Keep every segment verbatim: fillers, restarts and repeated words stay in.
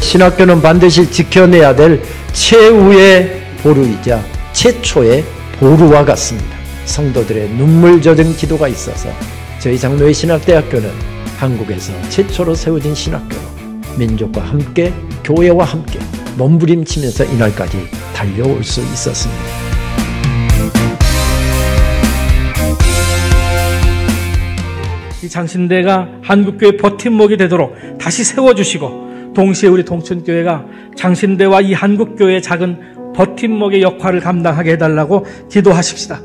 신학교는 반드시 지켜내야 될 최후의 보루이자 최초의 보루와 같습니다. 성도들의 눈물 젖은 기도가 있어서 저희 장로의 신학대학교는 한국에서 최초로 세워진 신학교로 민족과 함께 교회와 함께 몸부림치면서 이날까지 달려올 수 있었습니다. 이 장신대가 한국교회 버팀목이 되도록 다시 세워주시고, 동시에 우리 동천교회가 장신대와 이 한국교회의 작은 버팀목의 역할을 감당하게 해달라고 기도하십시다.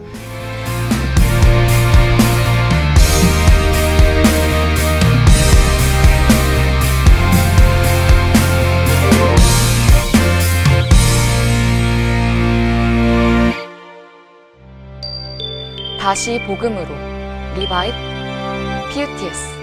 다시 복음으로 리바이브 피유티에스